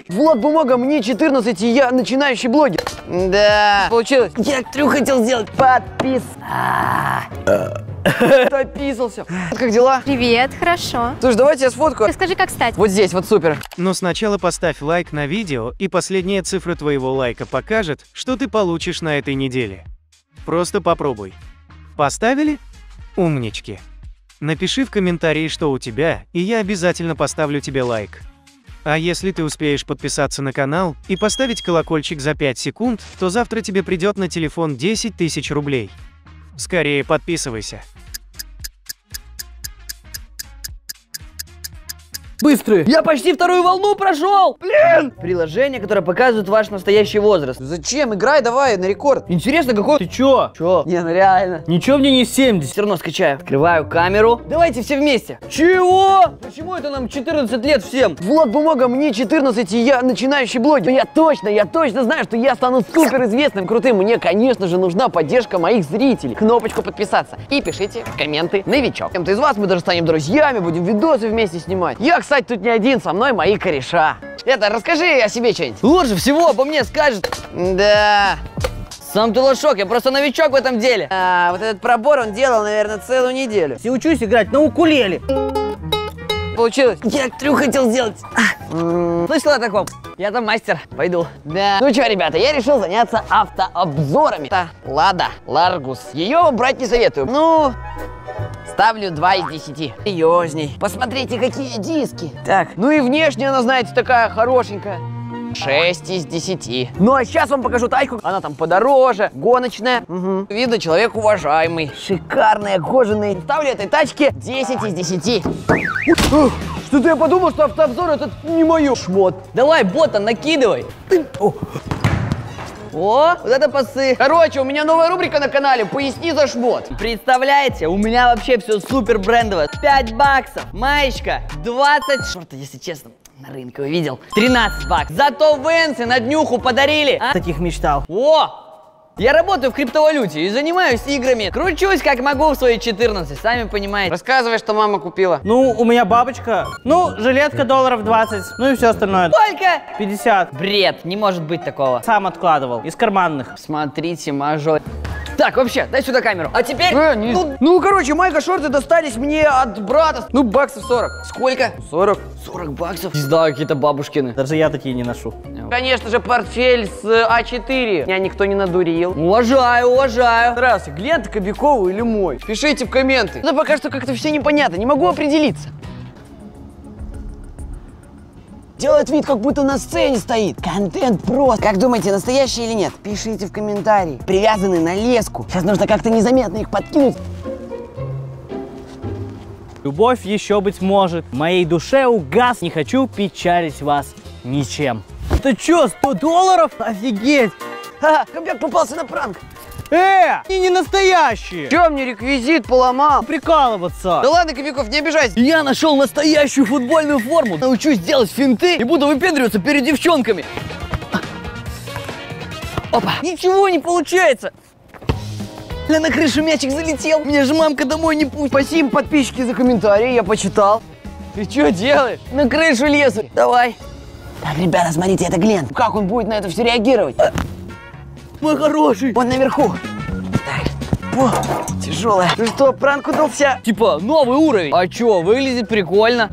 Влад Бумага, мне 14, и я начинающий блогер. Да, получилось. Я трюк хотел сделать. Подпис. Дописался. Как дела? Привет, хорошо. Слушай, давайте я сфоткаю. Скажи, как стать? Вот здесь, вот супер. Но сначала поставь лайк на видео, и последняя цифра твоего лайка покажет, что ты получишь на этой неделе. Просто попробуй. Поставили? Умнички. Напиши в комментарии, что у тебя, и я обязательно поставлю тебе лайк. А если ты успеешь подписаться на канал и поставить колокольчик за 5 секунд, то завтра тебе придет на телефон 10 000 рублей. Скорее подписывайся. Быстрый. Я почти вторую волну прошел. Блин. Приложение, которое показывает ваш настоящий возраст. Зачем? Играй давай на рекорд. Интересно, какой... Ты чё? Чё? Не, ну реально. Ничего мне не 70. Все равно скачаю. Открываю камеру. Давайте все вместе. Чего? Почему это нам 14 лет всем? Влад Бумага, мне 14, и я начинающий блогер. Я точно знаю, что я стану суперизвестным, крутым. Мне, конечно же, нужна поддержка моих зрителей. Кнопочку подписаться. И пишите комменты «Новичок». Кем-то из вас мы даже станем друзьями, будем видосы вместе снимать. Я, кстати, тут не один, со мной мои кореша. Это, расскажи о себе что-нибудь. Лучше всего обо мне скажет. Да. Сам ты лошок, я просто новичок в этом деле. Вот этот пробор он делал, наверное, целую неделю. Я учусь играть на укулеле. Получилось. Я трюк хотел сделать. Слышала о таком? Я там мастер. Пойду. Да. Ну что, ребята, я решил заняться автообзорами. Это Лада Ларгус. Ее брать не советую. Ну... Ставлю 2 из 10. Серьезней. Посмотрите, какие диски. Так, ну и внешне она, знаете, такая хорошенькая. 6 из 10. Ну а сейчас вам покажу тачку. Она там подороже, гоночная. Угу. Видно, человек уважаемый. Шикарные, кожаные. Ставлю этой тачке 10 из 10. Что-то я подумал, что автообзор это не мое. Шмот. Давай, бота, накидывай. О, вот это пасы. Короче, у меня новая рубрика на канале «Поясни за шмот». Представляете, у меня вообще все супер брендовое. 5 баксов, маечка, 20 шорты, если честно, на рынке увидел. 13 баксов. Зато Венсы на днюху подарили. А? Таких мечтал. О! Я работаю в криптовалюте и занимаюсь играми. Кручусь как могу в свои 14, сами понимаете. Рассказывай, что мама купила. Ну, у меня бабочка. Ну, жилетка долларов 20. Ну и все остальное. Сколько? 50. Бред, не может быть такого. Сам откладывал. Из карманных. Смотрите, мажор. Так, вообще, дай сюда камеру. А теперь... Ну, короче, майка, шорты достались мне от брата. Ну, баксов 40. Сколько? 40. 40 баксов? Не знаю, какие-то бабушкины. Даже я такие не ношу. Конечно же, портфель с А4. Меня никто не надурил. Уважаю, уважаю. Здравствуйте, Глента Кобякова или мой? Пишите в комменты. Да пока что как-то все непонятно, не могу определиться. Делает вид, как будто на сцене стоит. Контент просто. Как думаете, настоящий или нет? Пишите в комментарии. Привязаны на леску. Сейчас нужно как-то незаметно их подкинуть. Любовь еще быть может. В моей душе угас. Не хочу печалить вас ничем. Это что, 100 долларов? Офигеть! Ха, Кобяк попался на пранк. Они не настоящие. Чё мне реквизит поломал? Прикалываться. Да ладно, Кобяков, не обижайся. Я нашел настоящую футбольную форму. Научусь делать финты и буду выпендриваться перед девчонками. Опа. Ничего не получается. Да на крышу мячик залетел. Меня же мамка домой не пустит. Спасибо, подписчики, за комментарии, я почитал. Ты что делаешь? На крышу лезу. Давай. Так, ребята, смотрите, это Глент. Как он будет на это все реагировать? Мой хороший. Он наверху. Так. О, тяжелая. Ну что, пранк удался? Типа, новый уровень. А чё, выглядит прикольно.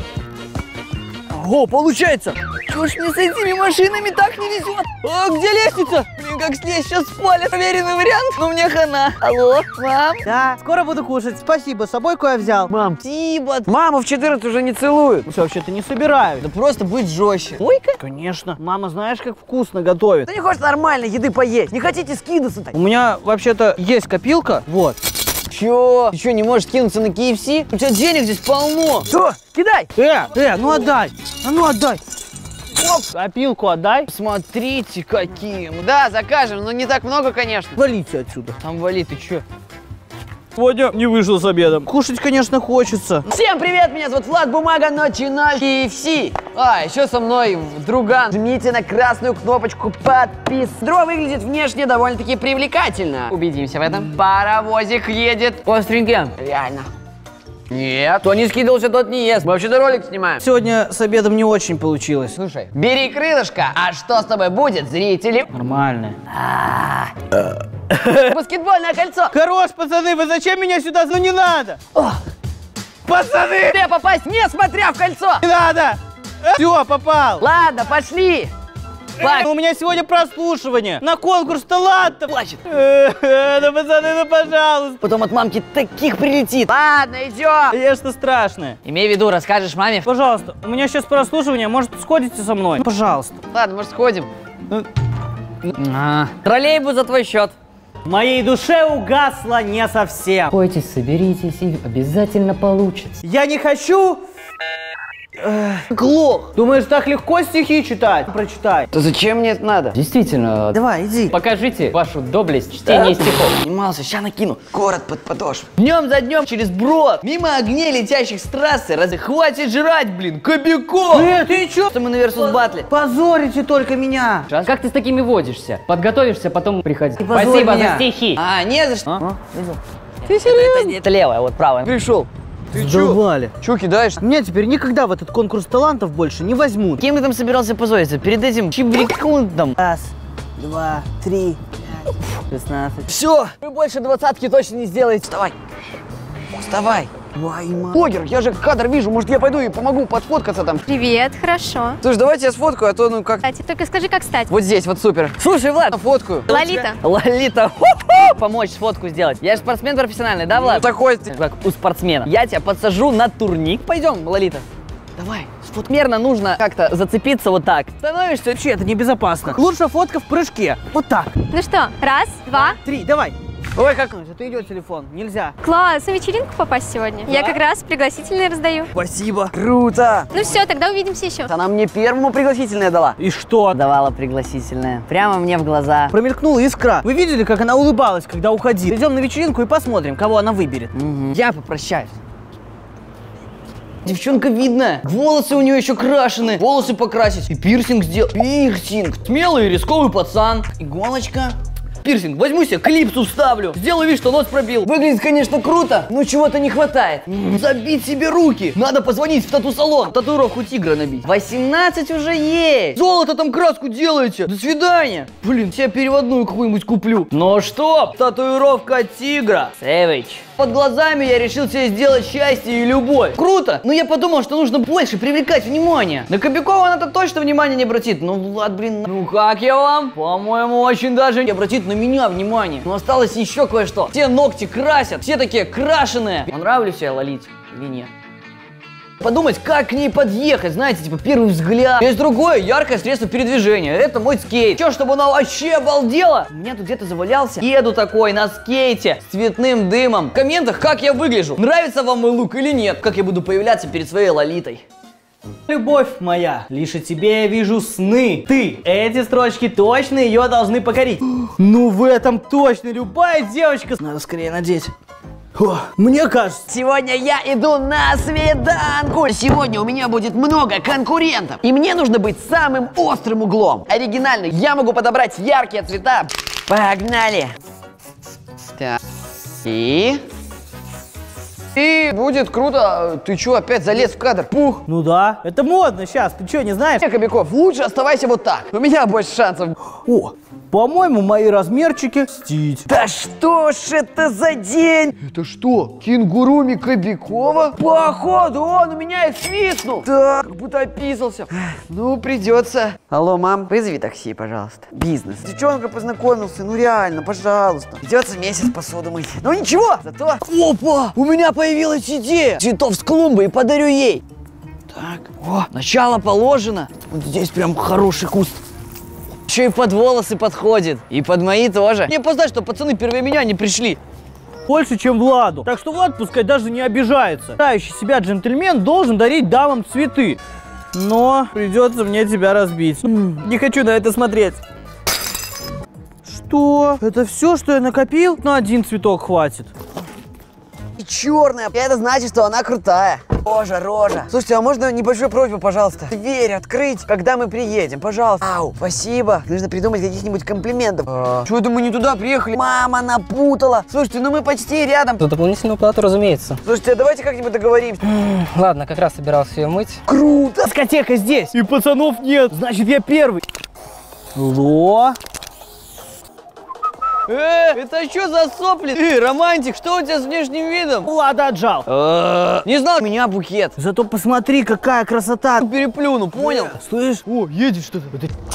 О, получается. Чё ж мне с этими машинами так не везет? А где лестница? Блин, как с ней сейчас спали. Проверенный вариант, но мне хана. Алло, мам? Да, скоро буду кушать. Спасибо, с собой кое взял. Мам, спасибо. Маму в 14 уже не целуют. Ну, вообще-то не собираюсь. Да просто быть жестче. Ой-ка. Конечно. Мама, знаешь, как вкусно готовит. Да не хочешь нормально еды поесть? Не хотите скидываться так? У меня вообще-то есть копилка. Вот. Чё? Ты чё, не можешь скинуться на KFC? У тебя денег здесь полно. Что? Кидай! Ну отдай! А ну отдай! Оп, копилку отдай. Смотрите, какие. Да, закажем, но не так много, конечно. Валите отсюда. Там вали, ты чё? Сегодня не вышел с обедом. Кушать, конечно, хочется. Всем привет, меня зовут Влад Бумага, начинающий KFC. А, еще со мной друган. Жмите на красную кнопочку подпис. Дрова выглядит внешне довольно-таки привлекательно. Убедимся в этом. Паровозик едет остренький. Реально. Нет, кто не скидывался, тот не ест. Мы вообще-то ролик снимаем. Сегодня с обедом не очень получилось. Слушай, бери крылышко, а что с тобой будет, зрители? Нормально. Баскетбольное кольцо. Хорош, пацаны, вы зачем меня сюда? Ну не надо! Пацаны! Тебе попасть, не смотря в кольцо. Не надо! Все, попал! Ладно, пошли. У меня сегодня прослушивание на конкурс талантов. Плачет. Ну, пацаны, ну, пожалуйста. Потом от мамки таких прилетит. Ладно, идем. Я что страшное. Имей в виду, расскажешь маме. Пожалуйста, у меня сейчас прослушивание, может, сходите со мной? Пожалуйста. Ладно, может, сходим. Троллейбус за твой счет. В моей душе угасло не совсем. Бойтесь, соберитесь, и обязательно получится. Я не хочу... Глох. Думаешь, так легко стихи читать? Прочитай. То зачем мне это надо? Действительно, Давай, иди. покажите вашу доблесть чтения стихов. Занимался, ща накину. Город под подошву. Днем за днем через брод, мимо огней, летящих с трассы. Хватит жрать, блин, кобяков! Ты чё? Что мы на Версус батле? Позорите только меня. Как ты с такими водишься? Подготовишься, потом приходи. позорь Спасибо меня. за стихи. Не за что. Ты серьезно? Это левая, вот правая. Пришел. Ты Задолбали. Чё кидаешь? Меня теперь никогда в этот конкурс талантов больше не возьмут. Кем ты там собирался позориться? Перед этим чебрекундом. Раз, два, три, 16. Все, вы больше 20-ки точно не сделаете. Вставай. Вставай. Блогер, я же кадр вижу, может я пойду и помогу подфоткаться там. Привет, хорошо. Слушай, давайте я сфоткаю, а то ну как... Кстати, только скажи, как стать. Вот здесь, вот супер. Слушай, Влад, фоткаю. Лолита. Лолита. Ху-ху! Помочь фотку сделать. Я же спортсмен профессиональный, да, Влад? Такой ты. Как у спортсмена. Я тебя подсажу на турник. Пойдем, Лолита. Давай. Мерно нужно как-то зацепиться вот так. Становишься... Вообще, это небезопасно. Лучше фотка в прыжке. Вот так. Ну что, раз, два. 3, давай. Ой, как... Это идет телефон, нельзя. Класс, на вечеринку попасть сегодня. Я как раз пригласительные раздаю. Спасибо. Круто. Ну все, тогда увидимся еще. Она мне первому пригласительное дала. И что? Давала пригласительное. Прямо мне в глаза. Промелькнула искра. Вы видели, как она улыбалась, когда уходила? Идем на вечеринку и посмотрим, кого она выберет. Я попрощаюсь. Девчонка видная. Волосы у нее еще крашены. Волосы покрасить. И пирсинг сделать. Пирсинг. Смелый и рисковый пацан. Иголочка. Пирсинг. Возьму себе, клипсу вставлю. Сделаю вид, что нос пробил. Выглядит, конечно, круто, но чего-то не хватает. Забить себе руки. Надо позвонить в тату-салон. Татуировку тигра набить. 18 уже есть. Золото там краску делаете. До свидания. Блин, себе переводную какую-нибудь куплю. Ну что? Татуировка тигра. Сэвидж. Под глазами я решил себе сделать счастье и любовь. Круто. Но я подумал, что нужно больше привлекать внимание. На Кобякова она-то точно внимания не обратит. Ну, Влад, блин. Ну как я вам? По-моему, очень даже не обратит на меня внимание. Но осталось еще кое-что. Все ногти красят. Все такие крашеные. Понравлюсь я Лолите или нет? Подумать, как к ней подъехать, знаете, типа первый взгляд. Есть другое яркое средство передвижения. Это мой скейт. Че, чтобы она вообще обалдела? У меня тут где-то завалялся. Еду такой на скейте с цветным дымом. В комментах, как я выгляжу. Нравится вам мой лук или нет? Как я буду появляться перед своей Лолитой? Любовь моя, лишь о тебе я вижу сны. Ты, эти строчки точно ее должны покорить. Ну в этом точно любая девочка. Надо скорее надеть. О, мне кажется. Сегодня я иду на свиданку. Сегодня у меня будет много конкурентов. И мне нужно быть самым острым углом. Оригинальный. Я могу подобрать яркие цвета. Погнали. Так. И будет круто. Ты чё, опять залез в кадр? Пух. Ну да, это модно сейчас. Ты что, не знаешь? Кобяков, лучше оставайся вот так. У меня больше шансов. О, по-моему, мои размерчики стить. Да что ж это за день? Это что, кенгуруми Кобякова? Походу он у меня и свистнул. Так, как будто описался. Ну, придется. Алло, мам, вызови такси, пожалуйста. Бизнес. Девчонка познакомился, ну реально, пожалуйста. Придется месяц посуду мыть. Ну ничего, зато... Опа, у меня появилась идея. Цветов с клумбы и подарю ей. Так, о, начало положено. Вот здесь прям хороший куст. Еще и под волосы подходит. И под мои тоже. Мне познать, что пацаны первые меня не пришли. Больше, чем Владу. Так что Влад пускай даже не обижается. Считающий себя джентльмен должен дарить дамам цветы. Но придется мне тебя разбить. Не хочу на это смотреть. Что? Это все, что я накопил? На один цветок хватит. черная. И это значит, что она крутая. Рожа, рожа. Слушайте, а можно небольшую просьбу, пожалуйста? Дверь открыть, когда мы приедем, пожалуйста. Ау, спасибо. Нужно придумать каких-нибудь комплиментов. Что это мы не туда приехали? Мама напутала. Слушайте, ну мы почти рядом. За дополнительную плату, разумеется. Слушайте, а давайте как-нибудь договоримся. Ладно, как раз собирался ее мыть. Круто. Дискотека здесь, и пацанов нет. Значит, я первый. Ло. Это что за сопли? Романтик, что у тебя с внешним видом? Лада отжал. Не знал, у меня букет. Зато посмотри, какая красота. Переплюну, понял? Слышь? О, едет что-то.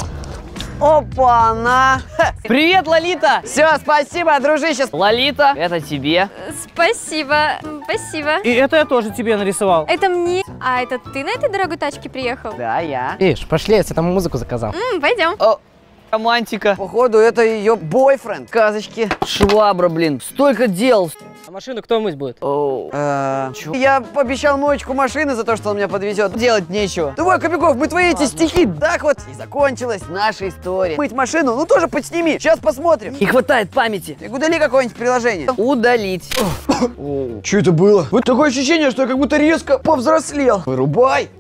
Опа-на! Привет, Лолита! Все, спасибо, дружище. Лолита, это тебе. Спасибо, спасибо. И это я тоже тебе нарисовал. Это мне. А это ты на этой дорогой тачке приехал? Да, я. Ишь, пошли, я тебе там музыку заказал. Пойдем. О, романтика. Походу, это ее бойфренд. Сказочки. Швабра, блин. Столько дел. А машину кто мыть будет? Я пообещал моечку машины за то, что он меня подвезет. Делать нечего. Давай, Кобяков, мы твои эти стихи. Так вот и закончилась наша история. Мыть машину, ну тоже подсними. Сейчас посмотрим. Не хватает памяти. Ты удали какое-нибудь приложение. Удалить. Что это было? Вот такое ощущение, что я как будто резко повзрослел. Вырубай.